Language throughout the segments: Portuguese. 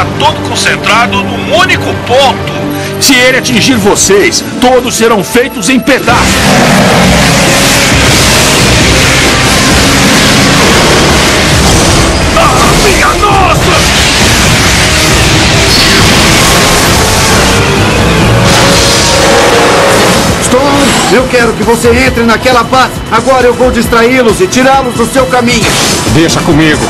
está todo concentrado num único ponto. Se ele atingir vocês, todos serão feitos em pedaços. Minha nossa! Stone, eu quero que você entre naquela base. Agora eu vou distraí-los e tirá-los do seu caminho. Deixa comigo.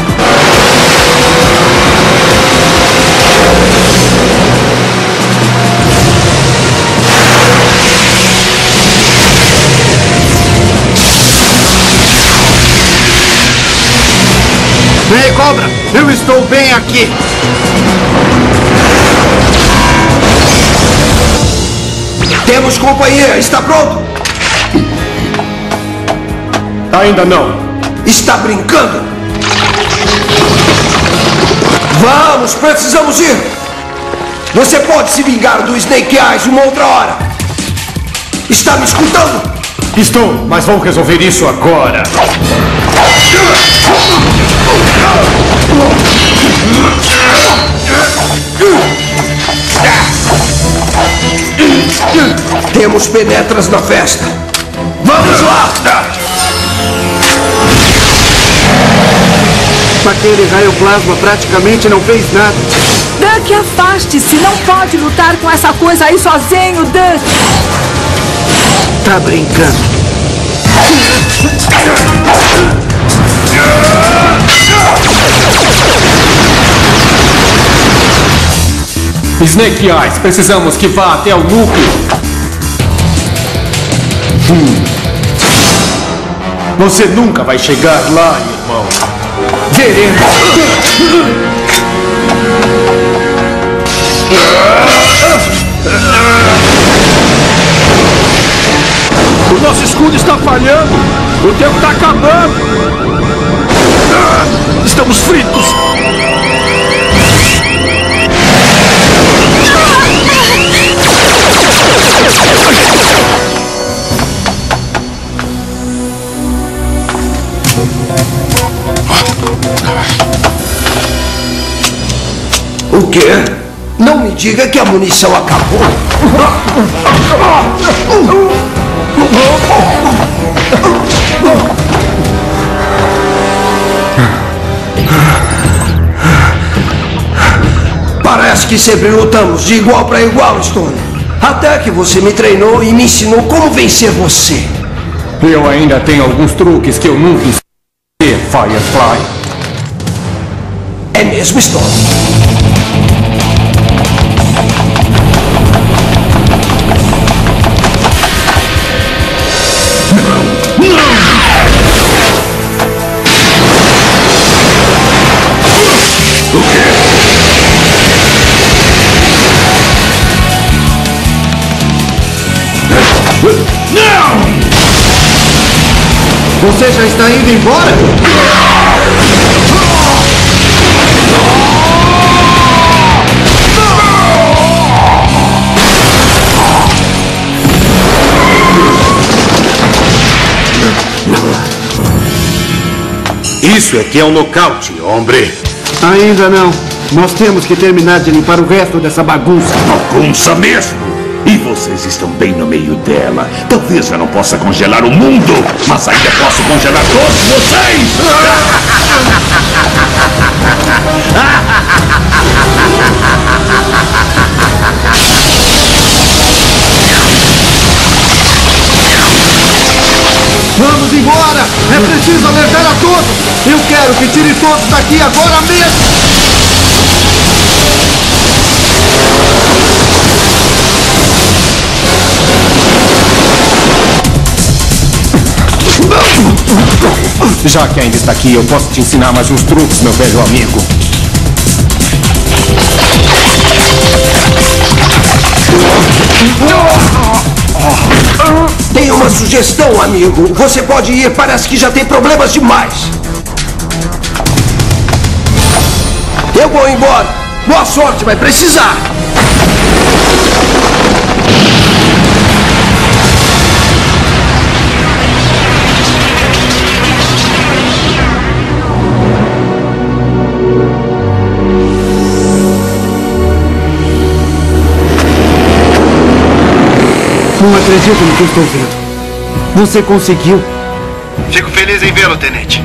Ei, Cobra, eu estou bem aqui. Temos companhia, está pronto? Ainda não. Está brincando? Vamos, precisamos ir. Você pode se vingar do Snake Eyes uma outra hora. Está me escutando? Estou, mas vamos resolver isso agora. Temos penetras na festa. Vamos lá! Aquele raio plasma praticamente não fez nada. Duck, afaste-se! Não pode lutar com essa coisa aí sozinho, Duck! Tá brincando. Snake Eyes, precisamos que vá até o núcleo. Você nunca vai chegar lá, irmão. Veremos. O nosso escudo está falhando. O tempo está acabando. Estamos fritos. O quê? Não me diga que a munição acabou. Parece que sempre lutamos de igual para igual, Stone. Até que você me treinou e me ensinou como vencer você. Eu ainda tenho alguns truques que eu nunca ensinei, Firefly. É mesmo, Stone? Você já está indo embora? Isso é que é um nocaute, hombre. Ainda não. Nós temos que terminar de limpar o resto dessa bagunça. Bagunça mesmo. E vocês estão bem no meio dela. Talvez eu não possa congelar o mundo, mas ainda posso congelar todos vocês! Vamos embora! É preciso alertar a todos! Eu quero que tire todos daqui agora mesmo! Já que ainda está aqui, eu posso te ensinar mais uns truques, meu velho amigo. Tenho uma sugestão, amigo. Você pode ir, parece que já tem problemas demais. Eu vou embora. Boa sorte, vai precisar. Não acredito no que estou vendo. Você conseguiu. Fico feliz em vê-lo, tenente.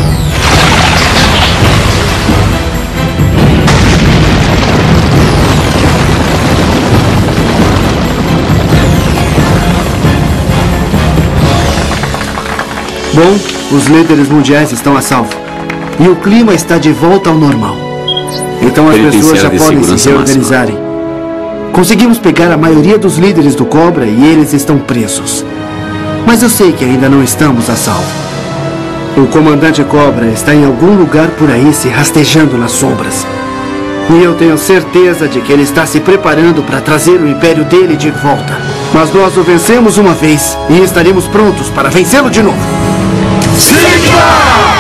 Bom, os líderes mundiais estão a salvo. E o clima está de volta ao normal. Então as pessoas já podem se reorganizarem. Conseguimos pegar a maioria dos líderes do Cobra e eles estão presos. Mas eu sei que ainda não estamos a salvo. O comandante Cobra está em algum lugar por aí se rastejando nas sombras. E eu tenho certeza de que ele está se preparando para trazer o império dele de volta. Mas nós o vencemos uma vez e estaremos prontos para vencê-lo de novo. Sigma!